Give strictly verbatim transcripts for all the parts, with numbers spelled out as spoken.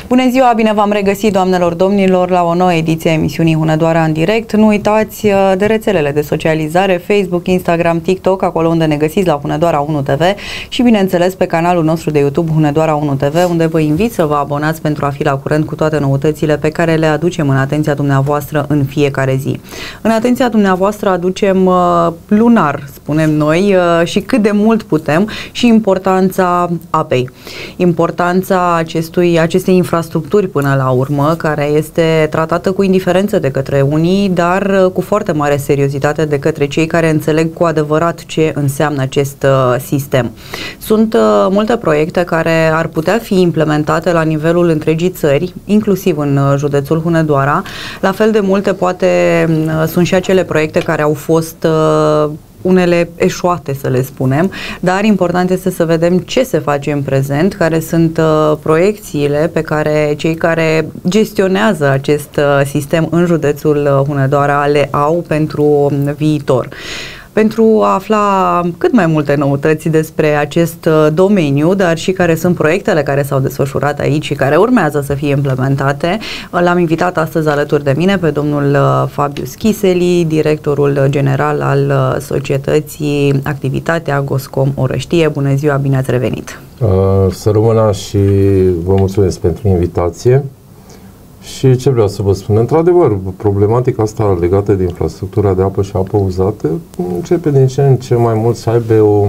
Bună ziua, bine v-am regăsit, doamnelor, domnilor, la o nouă ediție a emisiunii Hunedoara în direct. Nu uitați de rețelele de socializare, Facebook, Instagram, TikTok, acolo unde ne găsiți la Hunedoara unu T V și, bineînțeles, pe canalul nostru de YouTube Hunedoara unu T V, unde vă invit să vă abonați pentru a fi la curent cu toate noutățile pe care le aducem în atenția dumneavoastră în fiecare zi. În atenția dumneavoastră aducem uh, lunar, spunem noi, uh, și cât de mult putem, și importanța apei. Importanța acestui, acestei infrastructuri până la urmă, care este tratată cu indiferență de către unii, dar cu foarte mare seriozitate de către cei care înțeleg cu adevărat ce înseamnă acest uh, sistem. Sunt uh, multe proiecte care ar putea fi implementate la nivelul întregii țări, inclusiv în uh, județul Hunedoara. La fel de multe poate uh, sunt și acele proiecte care au fost uh, unele eșuate, să le spunem, dar important este să vedem ce se face în prezent, care sunt uh, proiecțiile pe care cei care gestionează acest uh, sistem în județul Hunedoara le au pentru viitor. Pentru a afla cât mai multe noutăți despre acest domeniu, dar și care sunt proiectele care s-au desfășurat aici și care urmează să fie implementate, l-am invitat astăzi alături de mine pe domnul Fabius Chiseli, directorul general al societății Activitatea Goscom Orăștie. Bună ziua, bine ați revenit! Uh, să rămână și vă mulțumesc pentru invitație. Și ce vreau să vă spun? Într-adevăr, problematica asta legată de infrastructura de apă și apă uzată începe din ce în ce mai mult să aibă o,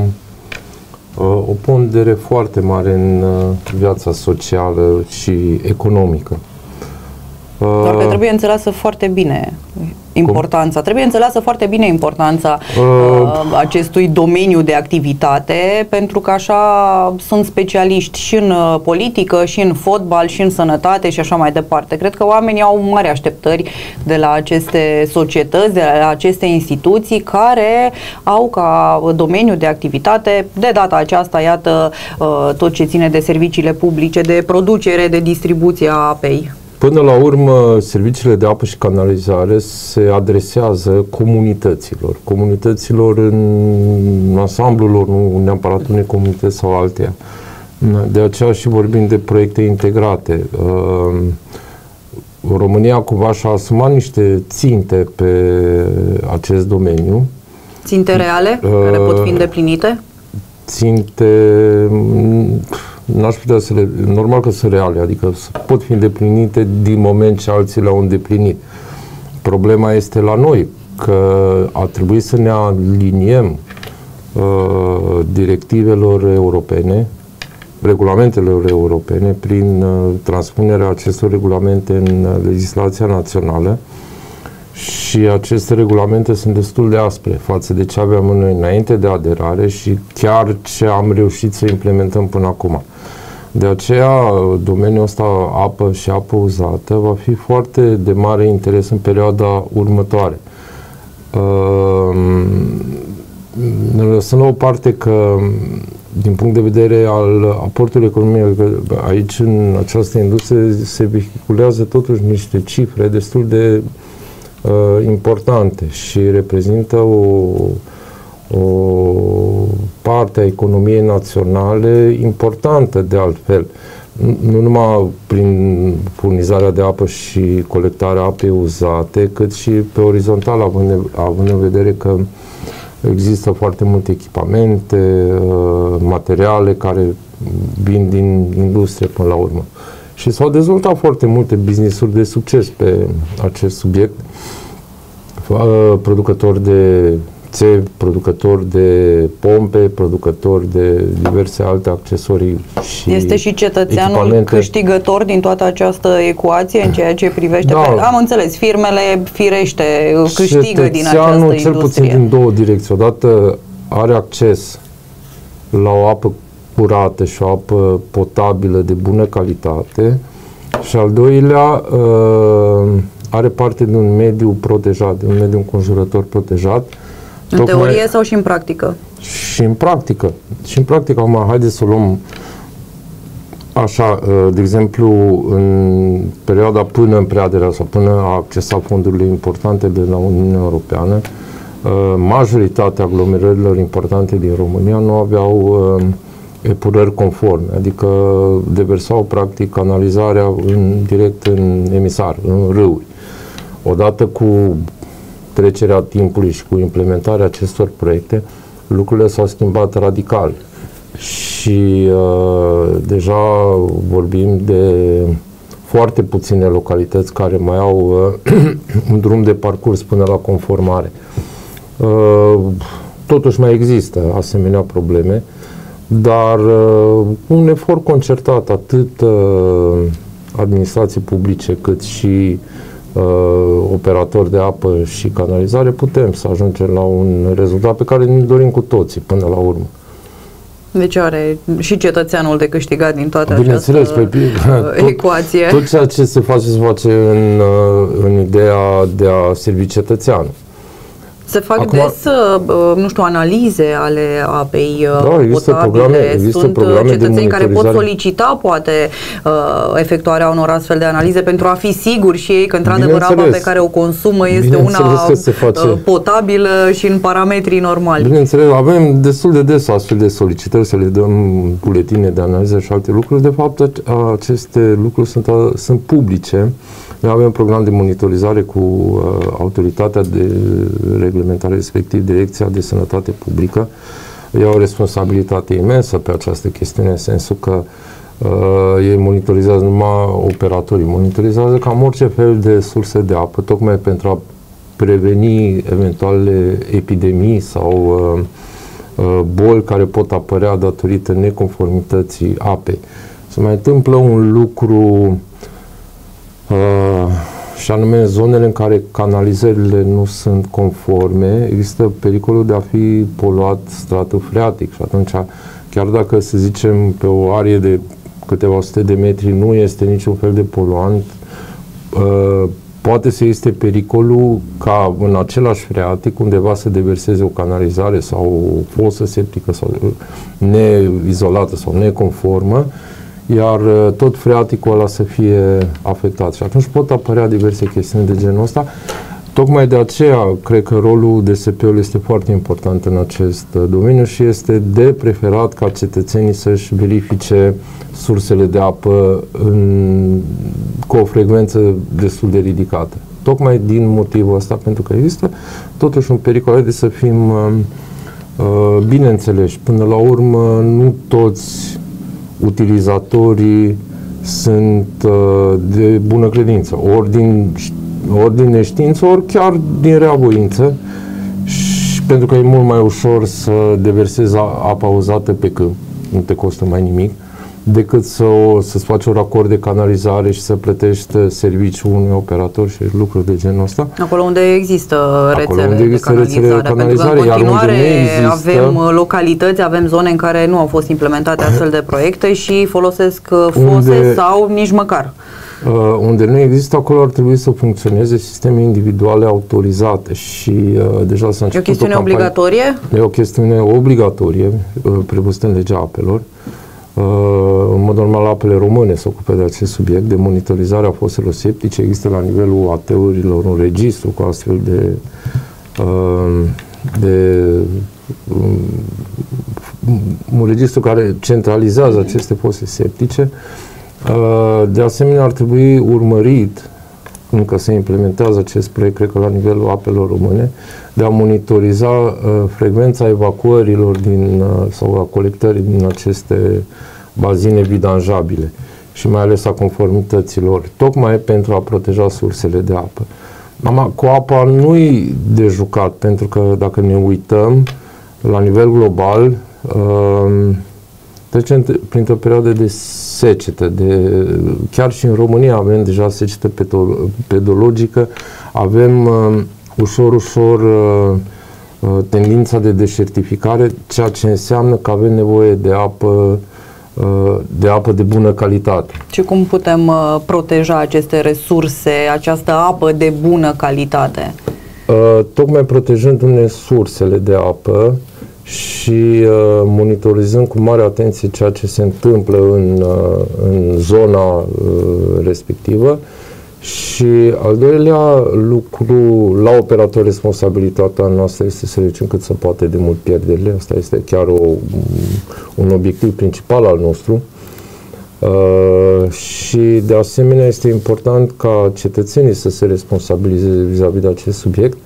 o pondere foarte mare în viața socială și economică. Doar că trebuie înțeleasă foarte bine importanța. Cum? Trebuie înțeleasă foarte bine importanța uh, acestui domeniu de activitate, pentru că așa sunt specialiști și în politică, și în fotbal, și în sănătate și așa mai departe. Cred că oamenii au mari așteptări de la aceste societăți, de la aceste instituții care au ca domeniu de activitate, de data aceasta, iată, uh, tot ce ține de serviciile publice, de producere, de distribuție a apei. Până la urmă, serviciile de apă și canalizare se adresează comunităților. Comunităților în ansamblul lor, nu neapărat unei comunități sau alteia. De aceea și vorbim de proiecte integrate. România cumva și-a asumat niște ținte pe acest domeniu. Ținte reale, uh, care pot fi îndeplinite? Ținte... N-aș putea să le... Normal că sunt reale, adică pot fi îndeplinite din moment ce alții le-au îndeplinit. Problema este la noi, că ar trebui să ne aliniem uh, directivelor europene, regulamentelor europene, prin uh, transpunerea acestor regulamente în uh, legislația națională, și aceste regulamente sunt destul de aspre față de ce aveam noi înainte de aderare și chiar ce am reușit să implementăm până acum. De aceea, domeniul ăsta, apă și apă uzată, va fi foarte de mare interes în perioada următoare. Ne lăsăm la o parte că, din punct de vedere al aportului economiei, aici, în această industrie, se vehiculează totuși niște cifre destul de Uh, importante și reprezintă o, o parte a economiei naționale importantă, de altfel. Nu, nu numai prin furnizarea de apă și colectarea apei uzate, cât și pe orizontal, având, având în vedere că există foarte multe echipamente, uh, materiale care vin din industrie până la urmă. Și s-au dezvoltat foarte multe business-uri de succes pe acest subiect. Producători de țevi, producători de pompe, producători de diverse alte accesorii și este și cetățeanul echipamente. Câștigător din toată această ecuație în ceea ce privește... Da. Pe, am înțeles, firmele, firește, câștigă din această industrie. Cel puțin din două direcții. Odată are acces la o apă curată și o apă potabilă de bună calitate, și al doilea are parte de un mediu protejat, de un mediu înconjurător protejat. În tocmai, teorie sau și în practică? Și în practică. Și în practică, acum, haideți să o luăm așa, de exemplu, în perioada până în preaderea sau până a accesa fondurile importante de la Uniunea Europeană, majoritatea aglomerărilor importante din România nu aveau epurări conforme, adică deversau practic canalizarea în, direct în emisar, în râuri. Odată cu trecerea timpului și cu implementarea acestor proiecte, lucrurile s-au schimbat radical și uh, deja vorbim de foarte puține localități care mai au uh, un drum de parcurs până la conformare. Uh, totuși mai există asemenea probleme, dar uh, un efort concertat, atât uh, administrații publice cât și uh, operatori de apă și canalizare, putem să ajungem la un rezultat pe care ne dorim cu toții până la urmă. Deci are și cetățeanul de câștigat din toată Bineînțeles, această pe, tot, ecuație. Tot ceea ce se face, se face în, în ideea de a servi cetățeanul. Se fac Acum, des, nu știu, analize ale apei da, există potabile. Programe, există Sunt programe cetățeni care pot solicita, poate, efectuarea unor astfel de analize pentru a fi siguri și ei că, într-adevăr, apa pe care o consumă este una potabilă și în parametrii normali. Bineînțeles, avem destul de des astfel de solicitări să le dăm buletine de analiză și alte lucruri. De fapt, aceste lucruri sunt, sunt publice. Noi avem un program de monitorizare cu uh, autoritatea de reglementare, respectiv Direcția de Sănătate Publică. Ei au o responsabilitate imensă pe această chestiune, în sensul că uh, ei monitorizează numai operatorii, monitorizează cam orice fel de surse de apă, tocmai pentru a preveni eventuale epidemii sau uh, uh, boli care pot apărea datorită neconformității apei. Se mai întâmplă un lucru Uh, și anume zonele în care canalizările nu sunt conforme, există pericolul de a fi poluat stratul freatic și atunci, chiar dacă, să zicem, pe o arie de câteva sute de metri nu este niciun fel de poluant, uh, poate să existe pericolul ca în același freatic undeva să deverseze o canalizare sau o fosă septică sau neizolată sau neconformă, iar tot freaticul ăla să fie afectat. Și atunci pot apărea diverse chestiuni de genul ăsta. Tocmai de aceea, cred că rolul D S P-ului este foarte important în acest domeniu și este de preferat ca cetățenii să-și verifice sursele de apă în, cu o frecvență destul de ridicată. Tocmai din motivul ăsta, pentru că există totuși un pericol de să fim uh, bineînțeleși. Până la urmă, nu toți utilizatorii sunt uh, de bună credință, ori din, ori din neștiință, ori chiar din reavoință, și pentru că e mult mai ușor să deversezi apa uzată pe câmp, nu te costă mai nimic, decât să o, să-ți faci un racord de canalizare și să plătești serviciul unui operator și lucruri de genul ăsta. Acolo unde există rețele, unde există de, canalizare, rețele de canalizare, pentru că în continuare există, avem localități, avem zone în care nu au fost implementate astfel de proiecte și folosesc fose unde, sau nici măcar. Uh, unde nu există, acolo ar trebui să funcționeze sisteme individuale autorizate și uh, deja s-a început E o chestiune o campanie, obligatorie? E o chestiune obligatorie, uh, prevăzută în legea apelor. Uh, în mod normal, apele române se ocupe de acest subiect, de monitorizarea foselor septice. Există la nivelul A T-urilor un registru cu astfel de, uh, de um, un registru care centralizează aceste fose septice. Uh, de asemenea, ar trebui urmărit, încă se implementează acest proiect, cred că la nivelul apelor române, de a monitoriza uh, frecvența evacuărilor din, uh, sau a colectării din aceste bazine vidanjabile și mai ales a conformităților, tocmai pentru a proteja sursele de apă. Mama, cu apa nu-i de jucat, pentru că dacă ne uităm la nivel global, uh, trecem printr-o perioadă de secetă, de, chiar și în România avem deja secetă pedologică, avem uh, ușor, ușor uh, uh, tendința de deșertificare, ceea ce înseamnă că avem nevoie de apă, uh, de apă de bună calitate. Și cum putem uh, proteja aceste resurse, această apă de bună calitate? Uh, tocmai protejându-ne sursele de apă și uh, monitorizând cu mare atenție ceea ce se întâmplă în, uh, în zona uh, respectivă Și al doilea lucru, la operator, responsabilitatea noastră este să reducem cât se poate de mult pierderile. Asta este chiar o, un obiectiv principal al nostru. Uh, și de asemenea este important ca cetățenii să se responsabilizeze vis-a-vis de acest subiect.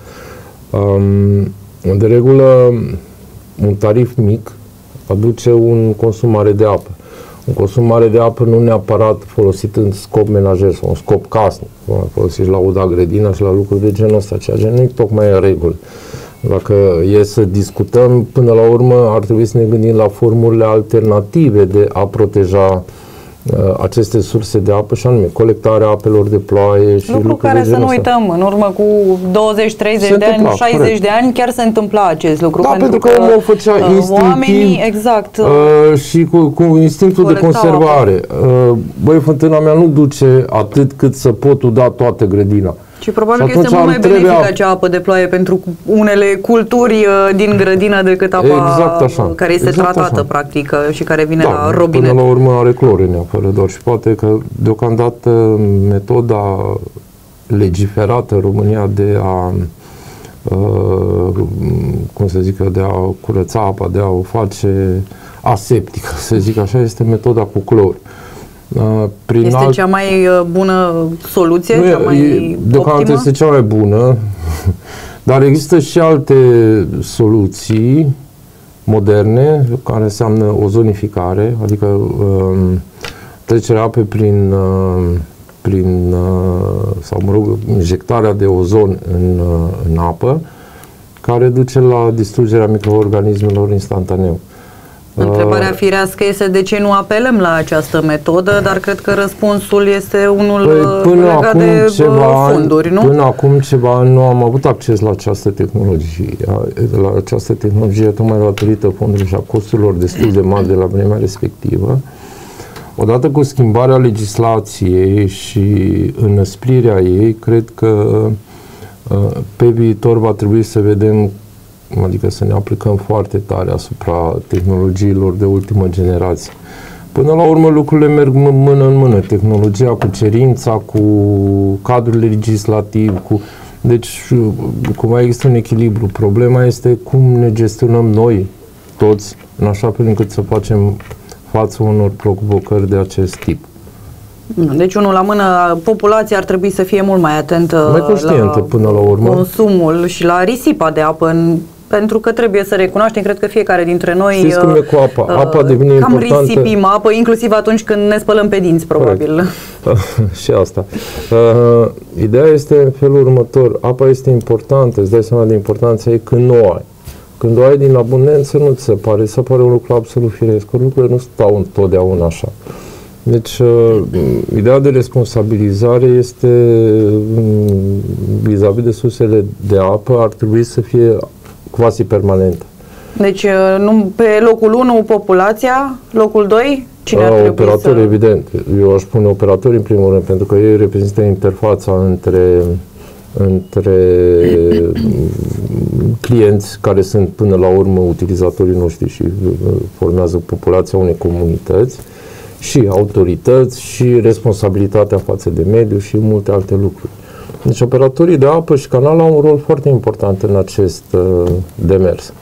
Um, de regulă, un tarif mic aduce un consum mare de apă. Un consum mare de apă nu neapărat folosit în scop menajer sau în scop casnic. Folosit la uda grădina și la lucruri de genul ăsta, ceea ce nu e tocmai în regulă. Dacă e să discutăm, până la urmă ar trebui să ne gândim la formule alternative de a proteja uh, aceste surse de apă, și anume colectarea apelor de ploaie și lucru lucruri care, de să genul nu ăsta. uităm, în urmă cu douăzeci treizeci de ani, șaizeci corect. de ani, chiar se întâmpla acest lucru. Da, pentru, pentru că, că omul o făcea uh, instinctiv, oamenii, exact, uh, și cu, cu instinctul de conservare. Uh, băi, fântâna mea nu duce atât cât să pot uda toată grădina. Și probabil și că este mult mai trebuia... benefică acea apă de ploaie pentru unele culturi uh, din grădină decât apa exact așa. care este exact tratată, așa. practic, și care vine da, la robinet. Până la urmă are clore în ea, fără doar și poate că deocamdată metoda legiferată în România de a uh, cum să zic, de a curăța apa, de a o face aseptică, să zic așa, este metoda cu clor. Uh, prin este alt... cea mai uh, bună soluție? Nu, cea mai deocamdată este cea mai bună, dar există și alte soluții moderne, care înseamnă ozonificare, adică uh, trecerea apei prin, uh, prin uh, sau mă rog, injectarea de ozon în, uh, în apă, care duce la distrugerea microorganismelor instantaneu. Întrebarea firească este de ce nu apelăm la această metodă, dar cred că răspunsul este unul păi, legat acum de ceva fonduri, ani, nu? Până acum ceva ani nu am avut acces la această tehnologie, la această tehnologie tocmai datorită fondurilor și a costurilor destul de mari de la vremea respectivă. Odată cu schimbarea legislației și înăsprirea ei, cred că pe viitor va trebui să vedem, adică să ne aplicăm foarte tare asupra tehnologiilor de ultimă generație. Până la urmă lucrurile merg mână în mână, tehnologia cu cerința, cu cadrul legislativ, cu... Deci, cum mai există un echilibru. Problema este cum ne gestionăm noi, toți, în așa fel încât să facem față unor provocări de acest tip. Deci, unul la mână, populația ar trebui să fie mult mai atentă mai conștientă, la până la urmă, consumul și la risipa de apă, în, pentru că trebuie să recunoaștem, cred că fiecare dintre noi știți cum e cu apa? Apa devine cam importantă. risipim apă, inclusiv atunci când ne spălăm pe dinți, probabil. Și asta. Uh, ideea este în felul următor. Apa este importantă, îți dai seama de importanța ei când nu o ai. Când o ai din abundență, nu ți se pare, se pare un lucru absolut firesc. Lucrurile nu stau întotdeauna așa. Deci, uh, ideea de responsabilizare este vis-a-vis de sursele de apă, ar trebui să fie quasi permanentă. Deci, nu, pe locul unu, populația, locul doi, cine ar trebui operatori, să... evident. Eu aș pune operatori în primul rând, pentru că ei reprezintă interfața între, între clienți care sunt până la urmă utilizatorii noștri și formează populația unei comunități, și autorități și responsabilitatea față de mediu și multe alte lucruri. Deci operatorii de apă și canal au un rol foarte important în acest uh, demers.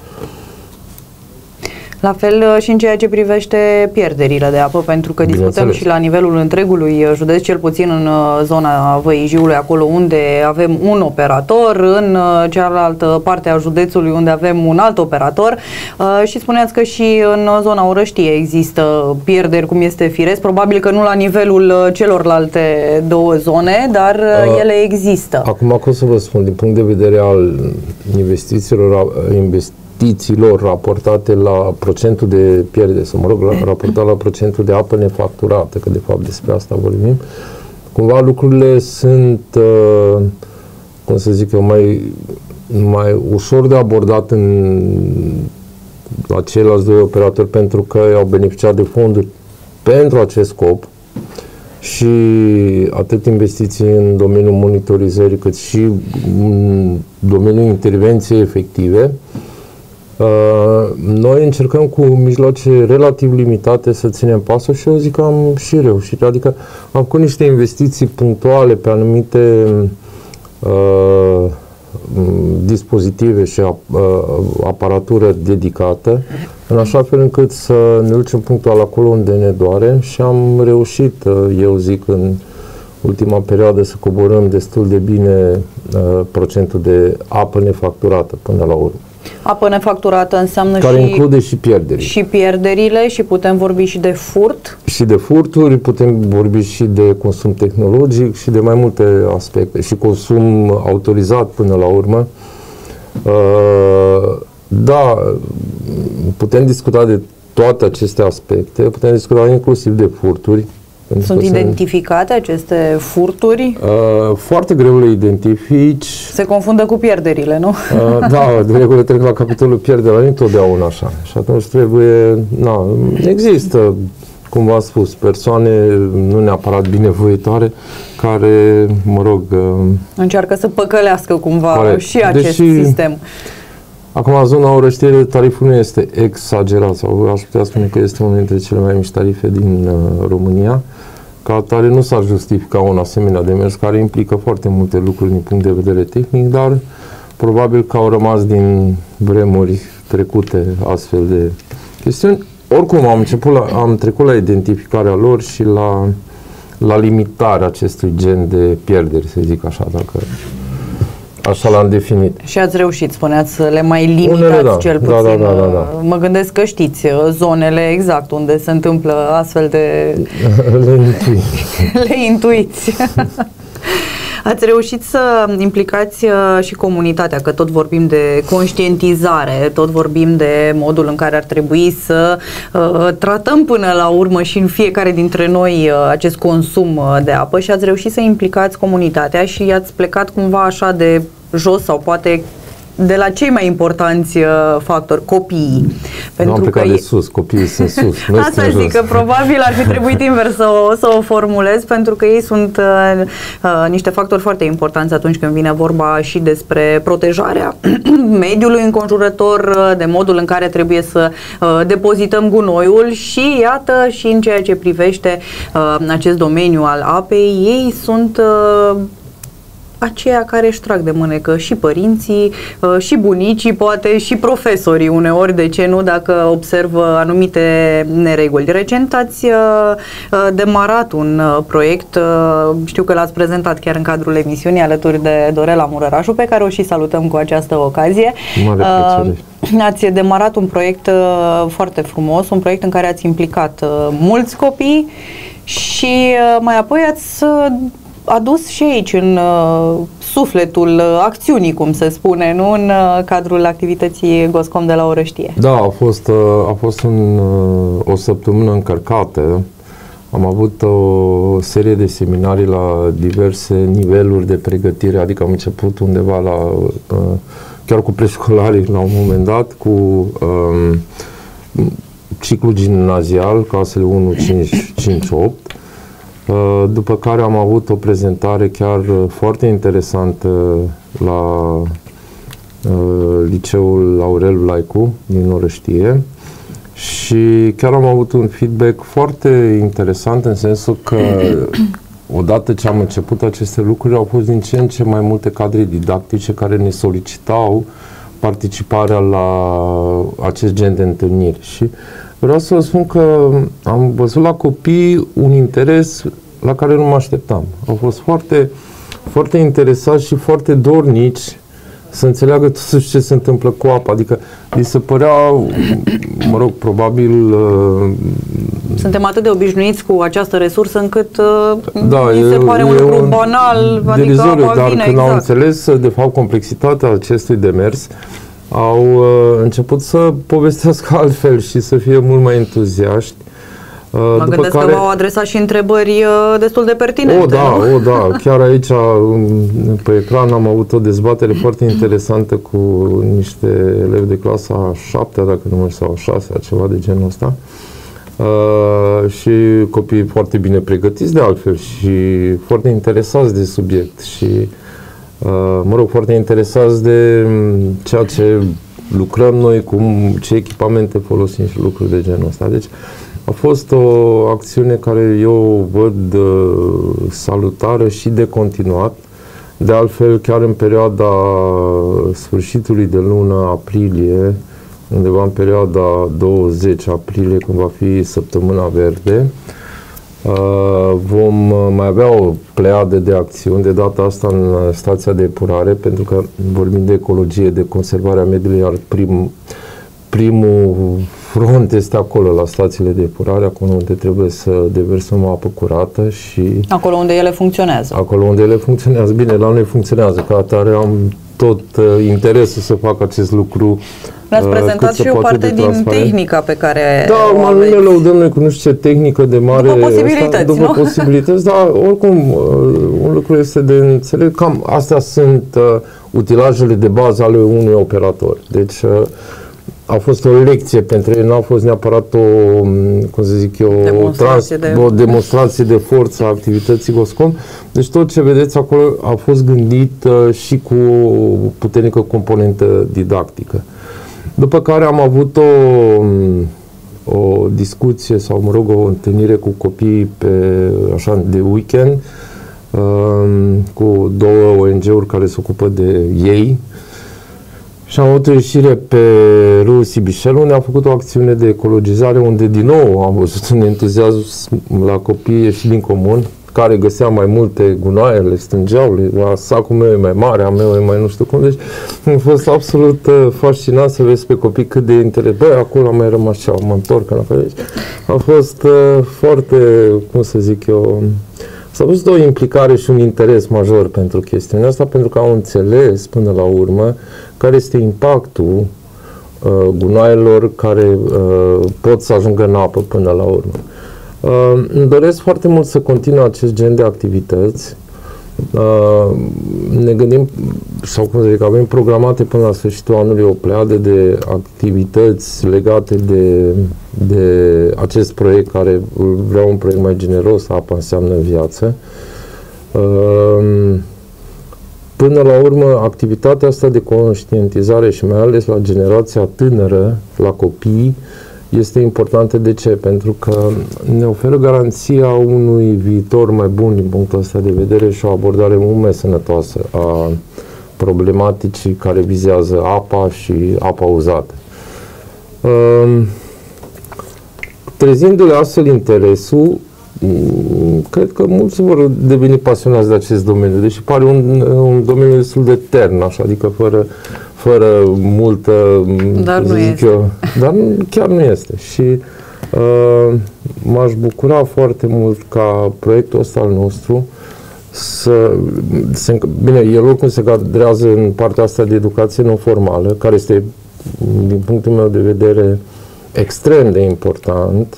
La fel și în ceea ce privește pierderile de apă, pentru că discutăm și la nivelul întregului județ, cel puțin în zona Văii Jiului, acolo unde avem un operator, în cealaltă parte a județului unde avem un alt operator, și spuneați că și în zona Orăștie există pierderi, cum este firesc, probabil că nu la nivelul celorlalte două zone, dar A, ele există. Acum, cum să vă spun, din punct de vedere al investițiilor, investițiilor investițiilor raportate la procentul de pierdere, să mă rog, raportat la procentul de apă nefacturată, că de fapt despre asta vorbim, cumva lucrurile sunt, uh, cum să zic eu, mai, mai ușor de abordat în, la ceilalți doi operatori, pentru că au beneficiat de fonduri pentru acest scop și atât investiții în domeniul monitorizării, cât și în domeniul intervenției efective. Noi încercăm cu mijloace relativ limitate să ținem pasul și eu zic că am și reușit. Adică am făcut niște investiții punctuale pe anumite uh, dispozitive și uh, aparatură dedicată, în așa fel încât să ne ducem punctual acolo unde ne doare și am reușit, uh, eu zic, în ultima perioadă să coborâm destul de bine uh, procentul de apă nefacturată până la urmă. Apă nefacturată înseamnă care și, include și pierderile. Și pierderile și putem vorbi și de furt. Și de furturi, putem vorbi și de consum tehnologic și de mai multe aspecte. Și consum autorizat până la urmă. Uh, da, putem discuta de toate aceste aspecte, putem discuta inclusiv de furturi. Sunt identificate aceste furturi? Uh, foarte greu le identifici. Se confundă cu pierderile, nu? Uh, da, de regulă trec la capitolul pierderea, întotdeauna așa. Și atunci trebuie, na, există, cum v-am spus, persoane nu neapărat binevoitoare care, mă rog... Uh, încearcă să păcălească cumva care, și acest deși, sistem. Acum, zona Orăștie, tariful nu este exagerat, sau aș putea spune că este unul dintre cele mai mici tarife din uh, România. Ca atare nu s-ar justifica un asemenea demers care implică foarte multe lucruri din punct de vedere tehnic, dar probabil că au rămas din vremuri trecute astfel de chestiuni. Oricum, am, început la, am trecut la identificarea lor și la, la limitarea acestui gen de pierderi, să zic așa, dacă... Așa l-am definit. Și ați reușit, spuneați, să le mai limitați Unele, da. cel puțin. Da, da, da, da, da. Mă gândesc că știți zonele exact unde se întâmplă astfel de... Le intui. Le intuiți. Ați reușit să implicați și comunitatea, că tot vorbim de conștientizare, tot vorbim de modul în care ar trebui să uh, tratăm până la urmă și în fiecare dintre noi uh, acest consum de apă și ați reușit să implicați comunitatea și ați plecat cumva așa de jos sau poate de la cei mai importanți uh, factori, copiii. Pentru nu am plecat că de sus, copiii sunt sus. Asta zic, că probabil ar fi trebuit invers să o, să o formulez, pentru că ei sunt uh, uh, niște factori foarte importanți atunci când vine vorba și despre protejarea mediului înconjurător, uh, de modul în care trebuie să uh, depozităm gunoiul și iată și în ceea ce privește uh, acest domeniu al apei, ei sunt uh, aceia care își trag de mânecă și părinții, și bunicii, poate și profesorii uneori, de ce nu, dacă observă anumite nereguli. Recent ați demarat un proiect, știu că l-ați prezentat chiar în cadrul emisiunii alături de Dorela Murărașu, pe care o și salutăm cu această ocazie. Mare plăcere. Ați demarat un proiect foarte frumos, un proiect în care ați implicat mulți copii și mai apoi ați adus și aici în uh, sufletul uh, acțiunii, cum se spune, nu în uh, cadrul activității Goscom de la Orăștie. Da, a fost, uh, a fost un, uh, o săptămână încărcată. Am avut o serie de seminarii la diverse niveluri de pregătire, adică am început undeva la, uh, chiar cu preșcolarii la un moment dat, cu uh, ciclul gimnazial, clasele unu, cinci, cinci, opt. După care am avut o prezentare chiar foarte interesantă la Liceul Aurel Vlaicu din Orăștie și chiar am avut un feedback foarte interesant în sensul că odată ce am început aceste lucruri au fost din ce în ce mai multe cadre didactice care ne solicitau participarea la acest gen de întâlniri și vreau să vă spun că am văzut la copii un interes la care nu mă așteptam. Au fost foarte, foarte interesați și foarte dornici să înțeleagă totuși ce se întâmplă cu apa. Adică li se părea, mă rog, probabil... Uh, Suntem atât de obișnuiți cu această resursă încât uh, da, mi se pare un lucru un banal, adică apa dar vine, când exact. au înțeles, de fapt, complexitatea acestui demers, au uh, început să povestească altfel și să fie mult mai entuziaști. Uh, mă gândesc care... că v-au adresat și întrebări uh, destul de pertinente. O, da, nu? o, da. Chiar aici, pe ecran, am avut o dezbatere foarte interesantă cu niște elevi de clasa a șaptea, dacă nu mă sau a șasea, ceva de genul ăsta. Uh, și copii foarte bine pregătiți de altfel și foarte interesați de subiect și, uh, mă rog, foarte interesați de ceea ce lucrăm noi, cum, ce echipamente folosim și lucruri de genul ăsta. Deci a fost o acțiune care eu văd uh, salutară și de continuat. De altfel, chiar în perioada sfârșitului de lună aprilie, undeva în perioada douăzeci aprilie, când va fi Săptămâna Verde, vom mai avea o pleiadă de acțiuni, de data asta în stația de epurare, pentru că vorbim de ecologie, de conservarea mediului, iar prim, primul front este acolo, la stațiile de epurare, acolo unde trebuie să deversăm apă curată și... Acolo unde ele funcționează. Acolo unde ele funcționează. Bine, la noi funcționează, ca atare am tot uh, interesul să fac acest lucru. Ne-ați prezentat și o parte din tehnica pe care Da, mai ne lăudăm noi cu nu știu ce tehnică de mare... După posibilități, asta, după nu? posibilități, dar oricum, un lucru este de înțeles. Cam astea sunt uh, utilajele de bază ale unui operator. Deci uh, a fost o lecție pentru ei, n-a fost neapărat o, cum să zic eu, demonstrație, trans, de... o demonstrație de forță a activității Goscom. Deci tot ce vedeți acolo a fost gândit uh, și cu o puternică componentă didactică. După care am avut o, o discuție sau, mă rog, o întâlnire cu copiii pe, așa, de weekend, um, cu două O N G-uri care se ocupă de ei. Și am avut o ieșire pe râul Sibișel, unde am făcut o acțiune de ecologizare, unde din nou am văzut un entuziasm la copii ieșit din comun, care găsea mai multe gunoaie, le strângeau, le, sacul meu e mai mare, a meu e mai nu știu cum. Deci a fost absolut uh, fascinant să vezi pe copii cât de interes. Băi, acolo am mai rămas ceva, mă întorc înapoi. Deci a fost uh, foarte, cum să zic eu, s-a văzut o implicare și un interes major pentru chestiunea asta, pentru că au înțeles până la urmă care este impactul uh, gunoaielor care uh, pot să ajungă în apă până la urmă. Uh, îmi doresc foarte mult să continui acest gen de activități. Uh, ne gândim, sau cum să zic, avem programate până la sfârșitul anului o pleiadă de activități legate de, de acest proiect, care vreau un proiect mai generos, apa înseamnă viață. Uh, până la urmă, activitatea asta de conștientizare și mai ales la generația tânără, la copii, este importantă. De ce? Pentru că ne oferă garanția unui viitor mai bun din punctul ăsta de vedere și o abordare mult mai sănătoasă a problematicii care vizează apa și apa uzată. Trezindu-le astfel interesul, cred că mulți vor deveni pasionați de acest domeniu, deși pare un, un domeniu destul de tern, așa, adică fără fără multă, dar nu zic este. eu, dar chiar nu este. Și uh, m-aș bucura foarte mult ca proiectul ăsta al nostru să, se, bine, el oricum se cadrează în partea asta de educație non-formală, care este, din punctul meu de vedere, extrem de important.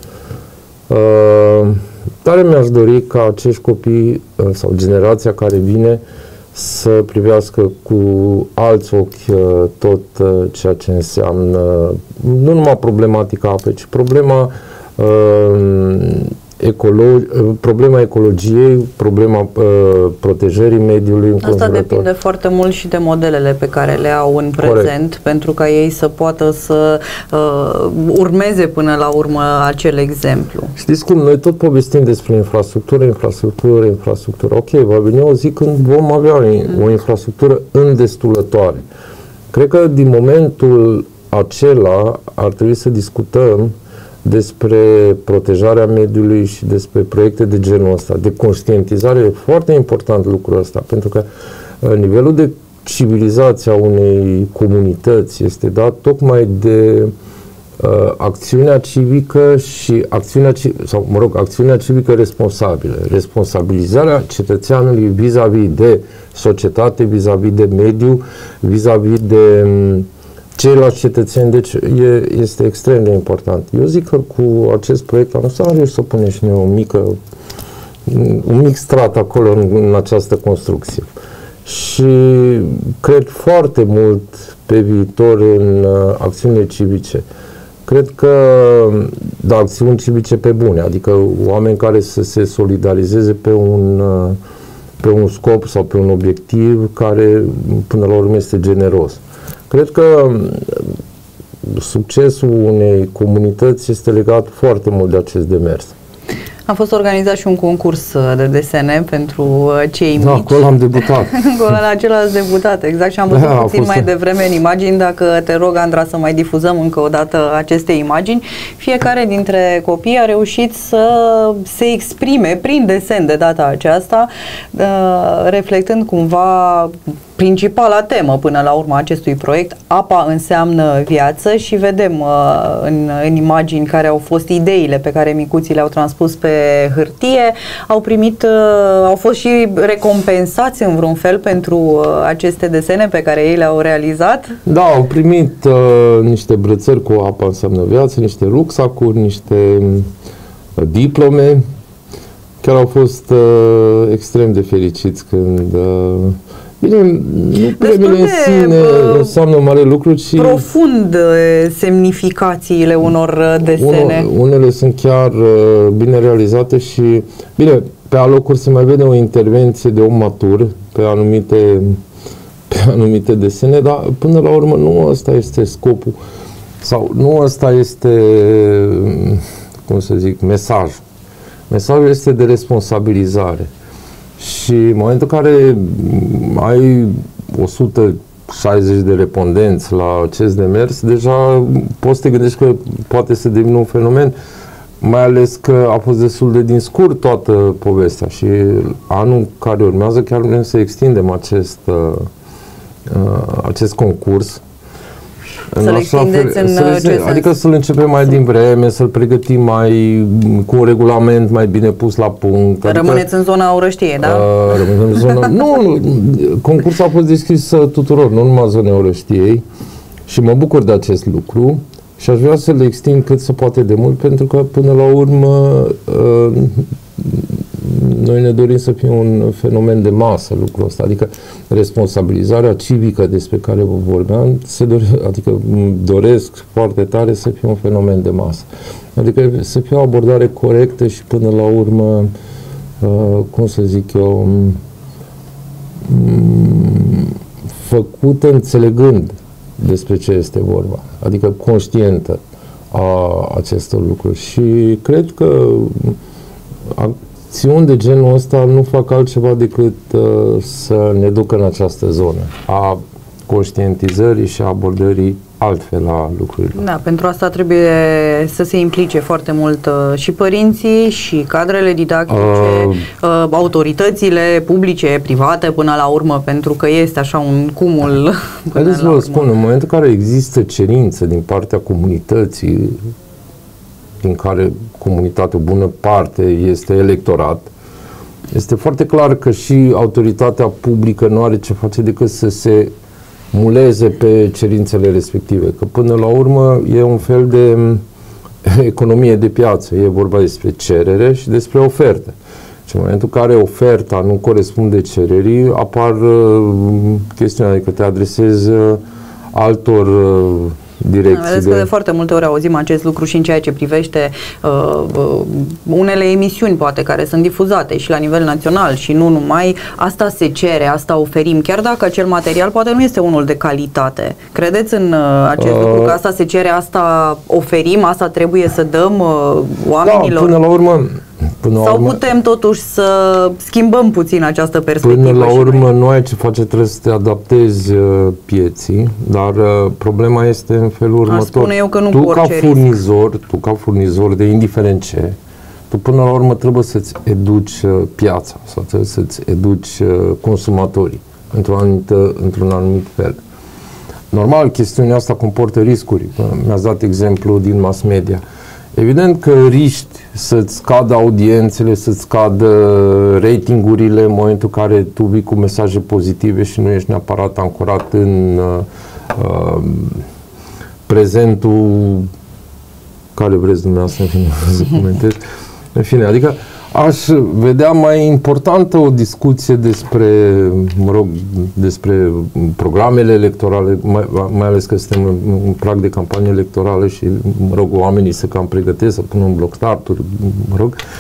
Uh, tare mi-aș dori ca acești copii uh, sau generația care vine să privească cu alți ochi tot ceea ce înseamnă nu numai problematica apei, ci problema uh, ecolo- problema ecologiei, problema uh, protejării mediului înconjurător. Asta depinde foarte mult și de modelele pe care le au în prezent, corect, pentru ca ei să poată să uh, urmeze până la urmă acel exemplu. Știți cum? Noi tot povestim despre infrastructură, infrastructură, infrastructură. Ok, va veni o zi când vom avea mm. o infrastructură îndestulătoare. Cred că din momentul acela ar trebui să discutăm despre protejarea mediului și despre proiecte de genul ăsta, de conștientizare. E foarte important lucrul ăsta, pentru că nivelul de civilizație a unei comunități este dat tocmai de uh, acțiunea civică și acțiunea, sau mă rog, acțiunea civică responsabilă, responsabilizarea cetățeanului vis-a-vis de societate, vis-a-vis de mediu, vis-a-vis de um, ceilalți cetățeni. Deci e, este extrem de important. Eu zic că cu acest proiect am să reușit să punem și noi o mică, un mic strat acolo în, în această construcție. Și cred foarte mult pe viitor în uh, acțiunile civice. Cred că, da, acțiuni civice pe bune, adică oameni care să se solidarizeze pe un, uh, pe un scop sau pe un obiectiv care până la urmă este generos. Cred că succesul unei comunități este legat foarte mult de acest demers. A fost organizat și un concurs de desene pentru cei mici. Da, acolo am debutat. La acela ați debutat, exact, și am văzut da, puțin mai devreme în imagini. Dacă te rog, Andra, să mai difuzăm încă o dată aceste imagini. Fiecare dintre copii a reușit să se exprime prin desen de data aceasta, reflectând cumva principala temă până la urmă acestui proiect. Apa înseamnă viață și vedem uh, în, în imagini care au fost ideile pe care micuții le-au transpus pe hârtie, au primit, uh, au fost și recompensați în vreun fel pentru uh, aceste desene pe care ei le-au realizat. Da, au primit uh, niște brățări cu apa înseamnă viață, niște rucsacuri, niște uh, diplome. Chiar au fost uh, extrem de fericiți când uh, bine, nu premiile în sine uh, înseamnă mare lucru, ci profund uh, semnificațiile unor desene. Uno, unele sunt chiar uh, bine realizate și, bine, pe alocuri se mai vede o intervenție de om matur pe anumite, pe anumite desene, dar până la urmă nu ăsta este scopul sau nu ăsta este, cum să zic, mesajul. Mesajul este de responsabilizare. Și în momentul în care ai o sută șaizeci de respondenți la acest demers, deja poți să te gândești că poate să devină un fenomen, mai ales că a fost destul de din scurt toată povestea și anul care urmează chiar vrem să extindem acest, uh, acest concurs. Să-l extindeți în să ce sens? Adică să-l începem mai din vreme, să-l pregătim mai cu un regulament mai bine pus la punct. Adică, rămâneți în zona Orăștiei, da? Uh, rămânem în zona... nu, nu, concursul a fost deschis tuturor, nu numai zona Orăștiei și mă bucur de acest lucru și aș vrea să le extind cât se poate de mult, pentru că până la urmă uh, noi ne dorim să fie un fenomen de masă lucrul ăsta, adică responsabilizarea civică despre care vă vorbeam, se dore, adică doresc foarte tare să fie un fenomen de masă. Adică să fie o abordare corectă și până la urmă, uh, cum să zic eu, um, făcută înțelegând despre ce este vorba, adică conștientă a acestor lucruri. Și cred că acțiuni de genul ăsta nu fac altceva decât uh, să ne ducă în această zonă a conștientizării și a abordării altfel la lucrurile. Da, pentru asta trebuie să se implice foarte mult uh, și părinții, și cadrele didactice, uh, uh, autoritățile publice, private, până la urmă, pentru că este așa un cumul. Haideți să vă spun, în momentul în care există cerință din partea comunității, din care comunitatea, o bună parte, este electorat, este foarte clar că și autoritatea publică nu are ce face decât să se muleze pe cerințele respective, că până la urmă e un fel de economie de piață, e vorba despre cerere și despre ofertă. Și în momentul în care oferta nu corespunde cererii, apar uh, chestiunea, adică te adresezi uh, altor uh, direcții. Vedeți că de foarte multe ori auzim acest lucru și în ceea ce privește uh, uh, unele emisiuni, poate, care sunt difuzate și la nivel național și nu numai. Asta se cere, asta oferim, chiar dacă acel material poate nu este unul de calitate. Credeți în uh, acest uh, lucru, că asta se cere, asta oferim, asta trebuie să dăm uh, oamenilor? Da, până la urmă... Până Sau urmă, putem totuși să schimbăm puțin această perspectivă? Până la urmă noi? nu ai ce face, trebuie să te adaptezi uh, pieții, dar uh, problema este în felul următor. Spune eu că nu tu ca risc. furnizor, tu ca furnizor de indiferent ce, tu până la urmă trebuie să-ți educi uh, piața sau trebuie să-ți educi uh, consumatorii într-un anumit, într-un anumit fel. Normal, chestiunea asta comportă riscuri. Mi-ați dat exemplu din mass media. Evident că riști să-ți scadă audiențele, să-ți scadă ratingurile în momentul în care tu vii cu mesaje pozitive și nu ești neapărat ancorat în uh, prezentul care vreți dumneavoastră, în fine, să comentez. În fine, adică aș vedea mai importantă o discuție despre, mă rog, despre programele electorale, mai, mai ales că suntem în, în prag de campanie electorală și, mă rog, oamenii se cam pregătesc să pună un bloc starturi, mă rog,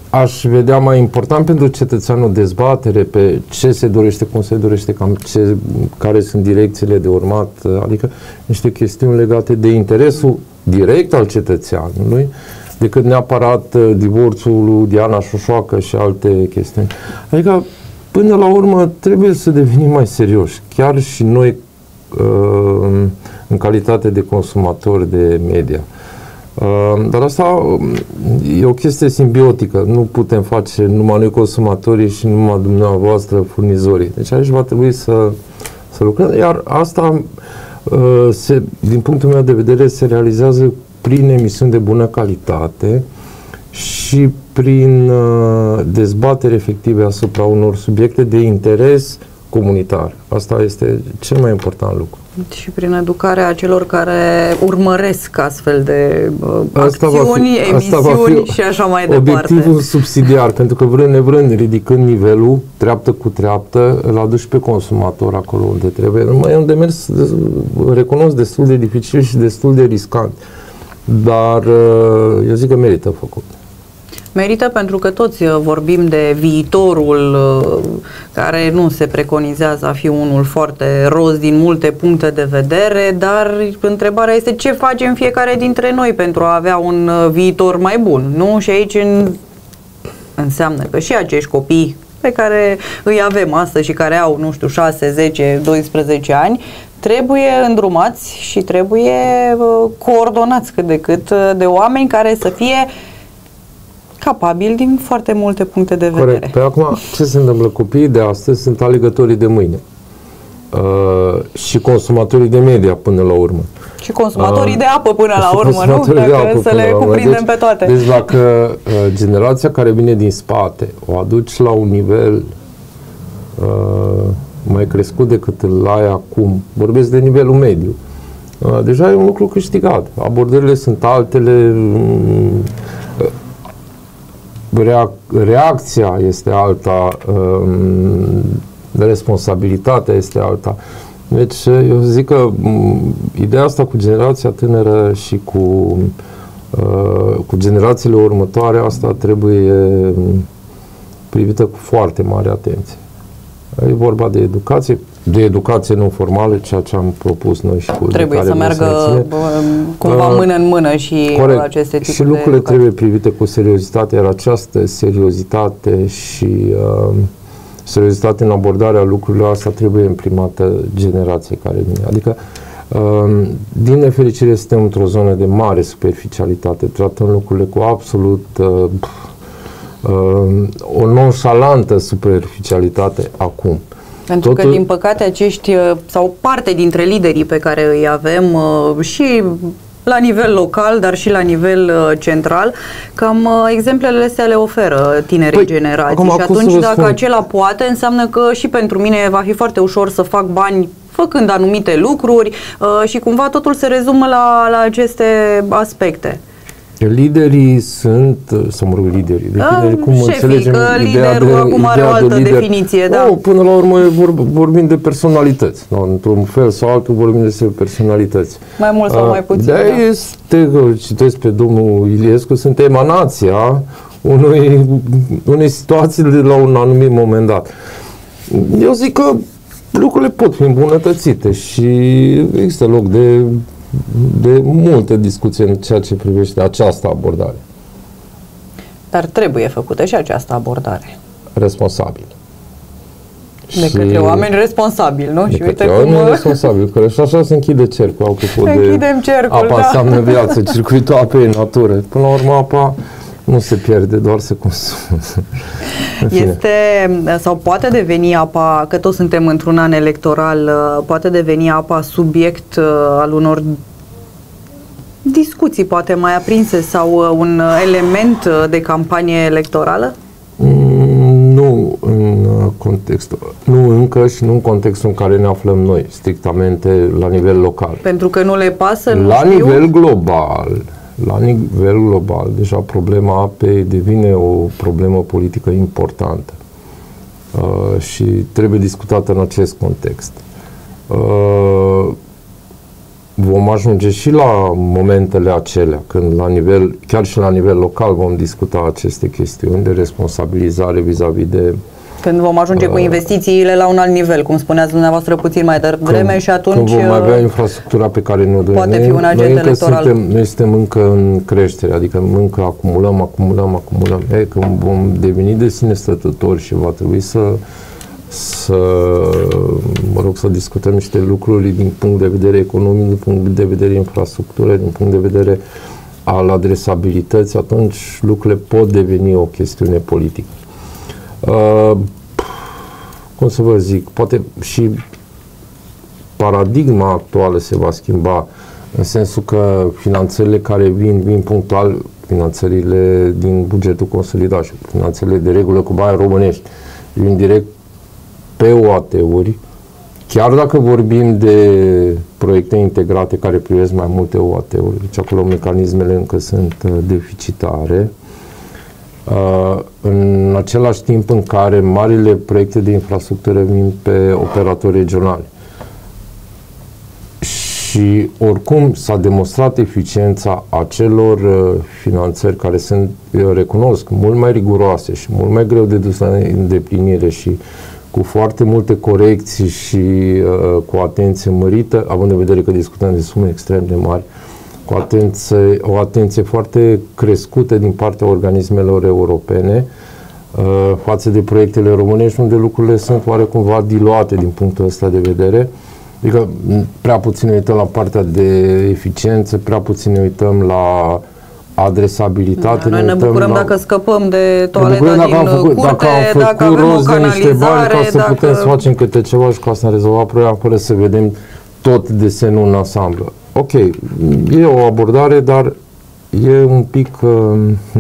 aș vedea mai important pentru cetățean o dezbatere pe ce se dorește, cum se dorește, cam ce, care sunt direcțiile de urmat, adică niște chestiuni legate de interesul direct al cetățeanului, decât neapărat uh, divorțul lui Diana Șoșoacă și alte chestiuni. Adică, până la urmă, trebuie să devenim mai serioși. Chiar și noi, uh, în calitate de consumatori de media. Uh, dar asta e o chestie simbiotică. Nu putem face numai noi consumatorii și numai dumneavoastră furnizorii. Deci aici va trebui să, să lucrăm. Iar asta, uh, se, din punctul meu de vedere, se realizează prin emisiuni de bună calitate și prin uh, dezbatere efective asupra unor subiecte de interes comunitar. Asta este cel mai important lucru. Și prin educarea celor care urmăresc astfel de uh, asta acțiuni, fi, emisiuni și așa mai departe. Obiectivul subsidiar, pentru că vrând nevrând, ridicând nivelul, treaptă cu treaptă, îl aduci pe consumator acolo unde trebuie. Numai e un demers, recunosc, destul de dificil și destul de riscant. Dar eu zic că merită făcut. Merită pentru că toți vorbim de viitorul care nu se preconizează a fi unul foarte roz din multe puncte de vedere, dar întrebarea este ce facem fiecare dintre noi pentru a avea un viitor mai bun, nu? Și aici în, înseamnă că și acești copii pe care îi avem astăzi și care au, nu știu, șase, zece, doisprezece ani, trebuie îndrumați și trebuie coordonați cât de cât de oameni care să fie capabili din foarte multe puncte de vedere. Corect. Pe acum, ce se întâmplă? Copiii de astăzi sunt alegătorii de mâine. Uh, și consumatorii de media până la urmă. Și consumatorii uh, de apă până la urmă, nu? Dacă să le cuprindem deci, pe toate. Deci dacă uh, generația care vine din spate o aduci la un nivel uh, mai crescut decât îl ai acum, vorbesc de nivelul mediu, uh, deja e un lucru câștigat. Abordările sunt altele, uh, reac- reacția este alta, uh, responsabilitatea este alta. Deci eu zic că m- ideea asta cu generația tânără și cu, uh, cu generațiile următoare, asta trebuie privită cu foarte mare atenție. E vorba de educație, de educație non formală, ceea ce am propus noi și cu trebuie să meargă cumva mână în mână și corect. Aceste tipuri și lucrurile de trebuie privite cu seriozitate, iar această seriozitate și uh, seriozitate în abordarea lucrurilor, asta trebuie imprimată generației care vine. Adică, uh, din nefericire, suntem într-o zonă de mare superficialitate, tratăm lucrurile cu absolut uh, uh, o nonșalantă superficialitate acum. Pentru Totul... că, din păcate, acești, sau parte dintre liderii pe care îi avem uh, și la nivel local, dar și la nivel uh, central, cam uh, exemplele astea le oferă tinerii păi, generații. Și atunci, dacă spun. acela poate, înseamnă că și pentru mine va fi foarte ușor să fac bani făcând anumite lucruri uh, și cumva totul se rezumă la, la aceste aspecte. Liderii sunt, să mă rog, liderii, deci A, liderii, cum șefii, înțelegem că ideea liderul de, acum are o altă de definiție, da. Nu, până la urmă vorbim de personalități, nu? Într-un fel sau altul vorbim despre personalități. Mai mult sau A, mai puțin, de-aia da. este, că citesc pe domnul Iliescu, sunt emanația unui, unei situații de la un anumit moment dat. Eu zic că lucrurile pot fi îmbunătățite și există loc de de multe discuții în ceea ce privește această abordare. Dar trebuie făcută și această abordare. Responsabil. De și către oameni responsabili, nu? De și către uite oameni cum... responsabili, care și așa se închide cercul. Apropo Închidem de cercul, apa da. înseamnă viață, circuitul apei în natură. Până la urmă, apa nu se pierde, doar se consumă. Este, sau poate deveni apa, că toți suntem într-un an electoral, poate deveni apa subiect al unor discuții poate mai aprinse sau un element de campanie electorală? Nu în contextul, nu încă și nu în contextul în care ne aflăm noi, strictamente la nivel local. Pentru că nu le pasă, nu La știu. nivel global, la nivel global, deja problema apei devine o problemă politică importantă uh, și trebuie discutată în acest context. Uh, vom ajunge și la momentele acelea, când la nivel, chiar și la nivel local vom discuta aceste chestiuni de responsabilizare vis-a-vis de... Când vom ajunge uh, cu investițiile la un alt nivel, cum spuneați dumneavoastră puțin mai devreme, când, și atunci... Când vom avea infrastructura pe care ne-o dorim. Poate fi un agent noi electoral. Suntem, noi suntem încă în creștere, adică încă acumulăm, acumulăm, acumulăm. E, când vom deveni de sine stătători și va trebui să, să, mă rog, să discutăm niște lucruri din punct de vedere economic, din punct de vedere infrastructură, din punct de vedere al adresabilității, atunci lucrurile pot deveni o chestiune politică. Uh, cum să vă zic, poate și paradigma actuală se va schimba, în sensul că finanțările care vin, vin punctual, finanțările din bugetul consolidat și finanțările de regulă cu bani românești, vin direct pe O A T-uri, chiar dacă vorbim de proiecte integrate care privesc mai multe O A T-uri, deci acolo mecanismele încă sunt uh, deficitare. Uh, în același timp în care marile proiecte de infrastructură vin pe operatori regionali. Și oricum s-a demonstrat eficiența acelor uh, finanțări care sunt, eu recunosc, mult mai riguroase și mult mai greu de dus la îndeplinire și cu foarte multe corecții și uh, cu atenție mărită, având în vedere că discutăm de sume extrem de mari, cu atenție, o atenție foarte crescută din partea organismelor europene uh, față de proiectele românești, unde lucrurile sunt oarecumva diluate din punctul ăsta de vedere. Adică prea puțin ne uităm la partea de eficiență, prea puțin ne uităm la adresabilitate. Da, noi ne, ne bucurăm la... dacă scăpăm de toaleta din dacă am făcut, curte, dacă am făcut dacă avem rost de niște bani ca să dacă... putem să facem câte ceva și ca să ne rezolvăm problema fără să vedem tot desenul în ansamblu. Ok, e o abordare, dar e un pic uh,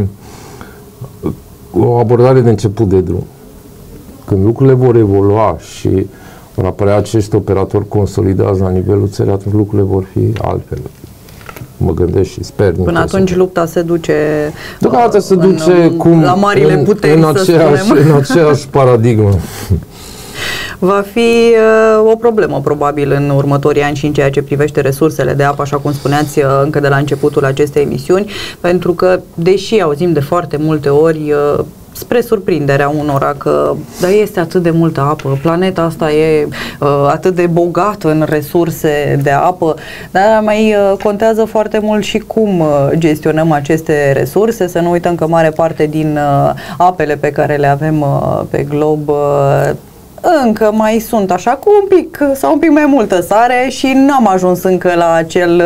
o abordare de început de drum. Când lucrurile vor evolua și vor apărea acești operatori consolidați la nivelul țării, atunci lucrurile vor fi altfel. Mă gândesc și sper. Până atunci să... lupta se duce, Deocamdată se duce în, cum, la marile în, puteri, în, să aceeași, spunem. în aceeași paradigmă. Va fi uh, o problemă probabil în următorii ani și în ceea ce privește resursele de apă, așa cum spuneați uh, încă de la începutul acestei emisiuni, pentru că, deși auzim de foarte multe ori, uh, spre surprinderea unora, că da, este atât de multă apă, planeta asta e uh, atât de bogată în resurse de apă, dar mai uh, contează foarte mult și cum uh, gestionăm aceste resurse. Să nu uităm că mare parte din uh, apele pe care le avem uh, pe glob uh, încă mai sunt așa cu un pic sau un pic mai multă sare și n-am ajuns încă la acel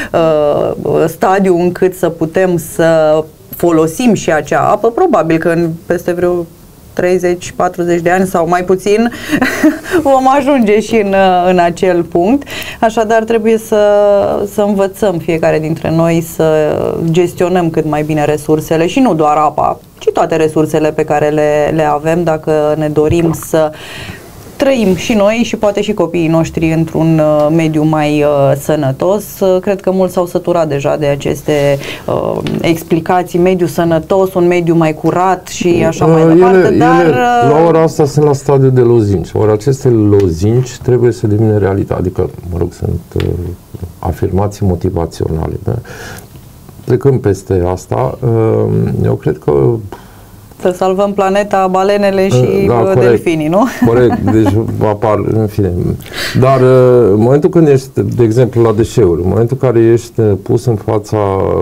uh, stadiu încât să putem să folosim și acea apă. Probabil că în peste vreo treizeci patruzeci de ani sau mai puțin vom ajunge și în, în acel punct. Așadar trebuie să, să învățăm fiecare dintre noi să gestionăm cât mai bine resursele și nu doar apa, ci toate resursele pe care le, le avem, dacă ne dorim să trăim și noi și poate și copiii noștri într-un uh, mediu mai uh, sănătos. Uh, cred că mulți s-au săturat deja de aceste uh, explicații, mediu sănătos, un mediu mai curat și așa uh, mai departe, ele, dar... Ele, la ora asta sunt la stadiu de lozinci. Ori aceste lozinci trebuie să devină realitate, adică, mă rog, sunt uh, afirmații motivaționale. Da? Trecând peste asta, uh, eu cred că să salvăm planeta, balenele și da, corect, delfinii, nu? Corect, deci apar, în fine. Dar în momentul când ești, de exemplu, la deșeuri, în momentul în care ești pus în fața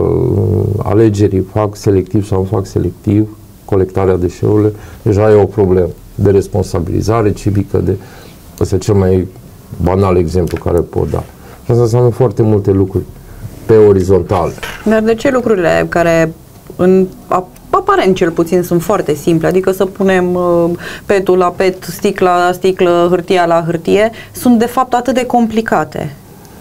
alegerii, fac selectiv sau nu fac selectiv colectarea deșeurilor, deja e o problemă de responsabilizare civică, de, ăsta e cel mai banal exemplu care pot da. Și asta înseamnă foarte multe lucruri pe orizontal. Dar de ce lucrurile care în aparent cel puțin sunt foarte simple, adică să punem uh, petul la pet, sticla la sticlă, hârtia la hârtie, sunt de fapt atât de complicate?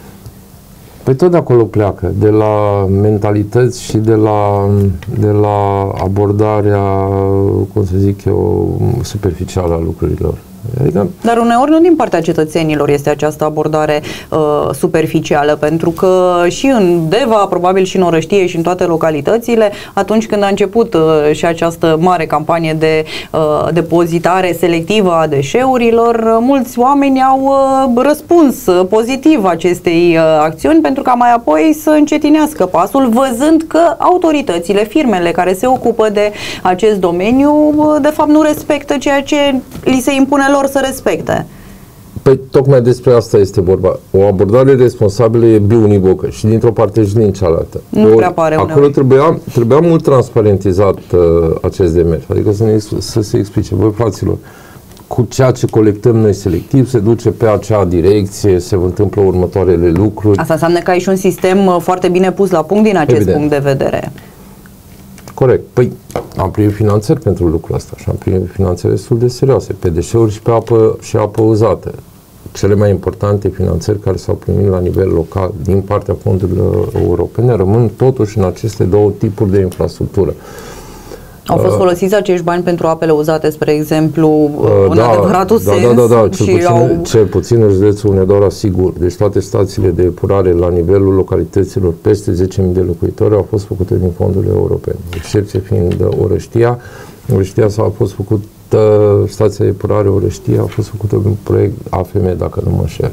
Păi tot de acolo pleacă, de la mentalități și de la, de la abordarea, cum să zic eu, superficială a lucrurilor. Adică, dar uneori nu din partea cetățenilor este această abordare uh, superficială, pentru că și în Deva, probabil și în Orăștie și în toate localitățile, atunci când a început uh, și această mare campanie de uh, depozitare selectivă a deșeurilor, uh, mulți oameni au uh, răspuns uh, pozitiv acestei uh, acțiuni, pentru ca mai apoi să încetinească pasul, văzând că autoritățile, firmele care se ocupă de acest domeniu, uh, de fapt nu respectă ceea ce li se impune lor să respecte. Păi tocmai despre asta este vorba. O abordare responsabilă e biunivocă și dintr-o parte și din cealaltă. Nu prea pare acolo uneori. trebuia, trebuia mult transparentizat uh, acest demers. Adică să, ne, să se explice, voi fraților, cu ceea ce colectăm noi selectiv se duce pe acea direcție, se întâmplă următoarele lucruri. Asta înseamnă că ai și un sistem uh, foarte bine pus la punct din acest Evident. punct de vedere. Corect. Păi am primit finanțări pentru lucrul ăsta și am primit finanțări destul de serioase, pe deșeuri și pe apă și apă uzată. Cele mai importante finanțări care s-au primit la nivel local din partea fondurilor europene rămân totuși în aceste două tipuri de infrastructură. Au fost folosiți acești bani pentru apele uzate, spre exemplu, în da, adevăratul da, sens? Da, da, da, cel și puțin, au... cel puțin în județul Hunedoara, sigur. Deci toate stațiile de epurare la nivelul localităților peste zece mii de locuitori au fost făcute din fondurile europene. Excepție fiind Orăștia. Orăștia s-a fost făcut, stația de epurare Orăștia a fost făcută în proiect A F M, dacă nu mă înșel.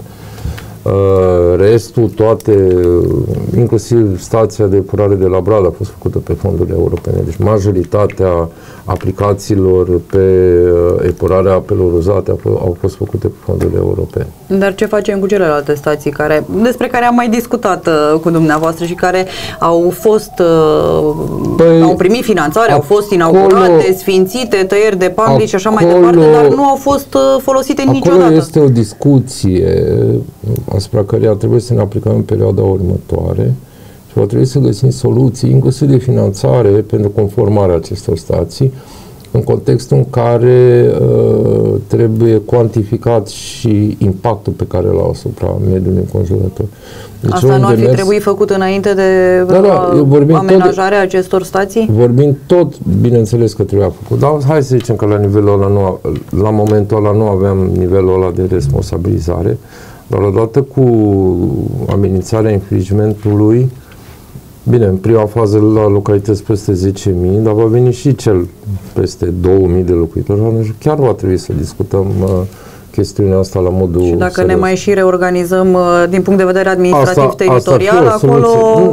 Restul, toate, inclusiv stația de epurare de la Brad a fost făcută pe fondurile europene. Deci majoritatea aplicațiilor pe epurarea apelor uzate au fost făcute pe fondurile europene. Dar ce facem cu celelalte stații care, despre care am mai discutat uh, cu dumneavoastră și care au fost uh, păi, au primit finanțare, au fost inaugurate, sfințite, tăieri de panglici și așa mai departe, dar nu au fost uh, folosite acolo niciodată. Acolo este o discuție asupra căreia trebuie să ne aplicăm în perioada următoare și va trebui să găsim soluții, inclusiv de finanțare, pentru conformarea acestor stații, în contextul în care uh, trebuie cuantificat și impactul pe care l-au asupra mediului înconjurător. Deci asta nu ar fi demers... trebuit făcut înainte de da, da, uh, amenajarea de... acestor stații? Vorbim tot, bineînțeles că trebuia făcut, dar hai să zicem că la nivelul ăla nu, la momentul ăla nu aveam nivelul ăla de responsabilizare, dar odată cu amenințarea infringementului, bine, în prima fază la localități peste zece mii, dar va veni și cel peste două mii de locuitori. Chiar va trebui să discutăm uh, chestiunea asta la modul și dacă serios. ne mai și reorganizăm uh, din punct de vedere administrativ-teritorial, acolo...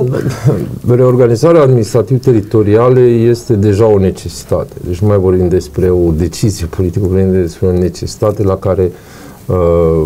Reorganizarea administrativ-teritorială este deja o necesitate. Deci nu mai vorbim despre o decizie politică, vorbim despre o necesitate la care uh,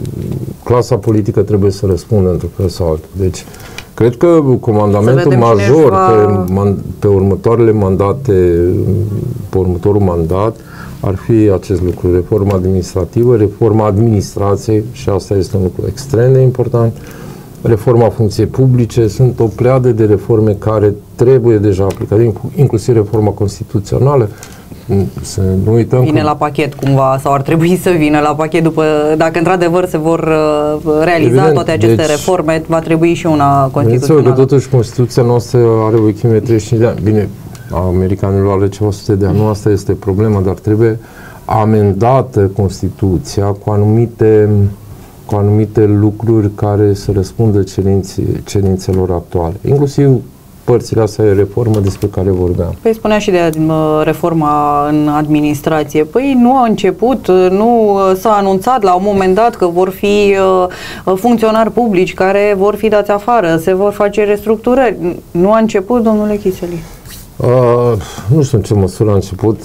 clasa politică trebuie să răspundă într-un fel sau altul. Deci, cred că comandamentul major va... pe, man, pe următoarele mandate, pe următorul mandat, ar fi acest lucru, reforma administrativă, reforma administrației, și asta este un lucru extrem de important, reforma funcției publice, sunt o pleadă de reforme care trebuie deja aplicate, inclusiv reforma constituțională. Să nu uităm vine că... la pachet cumva, sau ar trebui să vină la pachet după, dacă într-adăvăr se vor realiza Evident, toate aceste deci, reforme, va trebui și una constituțională. Că totuși Constituția noastră are o vechime treizeci și cinci de ani. Bine, americanilor are ceva sute de ani, nu asta este problema, dar trebuie amendată Constituția cu anumite, cu anumite lucruri care să răspundă cerințe, cerințelor actuale, inclusiv părțile astea de reformă despre care vorbeam. Păi spunea și de uh, reforma în administrație. Păi nu a început, nu uh, s-a anunțat la un moment dat că vor fi uh, funcționari publici care vor fi dați afară, se vor face restructurări. Nu a început, domnule Chiseli? Uh, nu știu în ce măsură a început.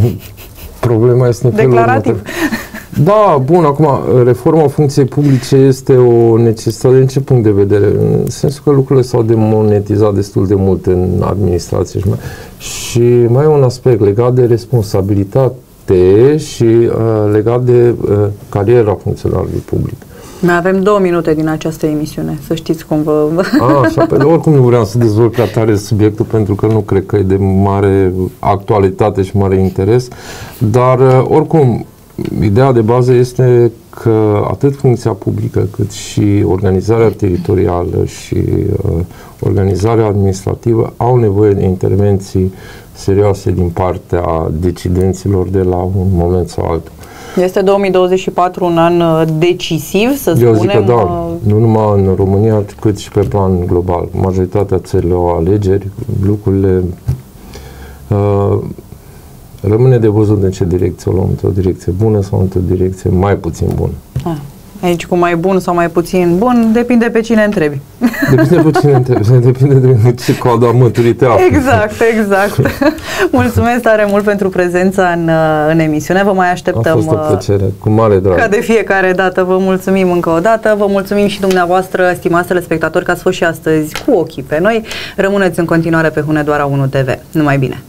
Problema este în felul declarativ. următor. Da, bun, acum, reforma funcției publice este o necesitate din ce punct de vedere? În sensul că lucrurile s-au demonetizat destul de mult în administrație și mai, și mai e un aspect legat de responsabilitate și uh, legat de uh, cariera funcționarului public. Mai avem două minute din această emisiune, să știți cum vă... A, așa, pe, oricum nu vreau să dezvolt prea tare subiectul, pentru că nu cred că e de mare actualitate și mare interes, dar oricum, ideea de bază este că atât funcția publică, cât și organizarea teritorială și uh, organizarea administrativă au nevoie de intervenții serioase din partea decidenților de la un moment sau altul. Este două mii douăzeci și patru un an decisiv, să spunem. Eu zic că da, nu numai în România, cât și pe plan global. Majoritatea țărilor au alegeri, lucrurile uh, rămâne de văzut în ce direcție o luăm, într-o direcție bună sau într-o direcție mai puțin bună. Ah. Aici cu mai bun sau mai puțin bun, depinde pe cine întrebi. Depinde pe cine întrebi, depinde de ce coada măturii te afli. Exact, exact. Mulțumesc tare mult pentru prezența în, în emisiune, vă mai așteptăm. A fost o plăcere, cu mare drag. Ca de fiecare dată, vă mulțumim încă o dată, vă mulțumim și dumneavoastră, stimați telespectatori, că ați fost și astăzi cu ochii pe noi. Rămâneți în continuare pe Hunedoara unu T V. Numai bine!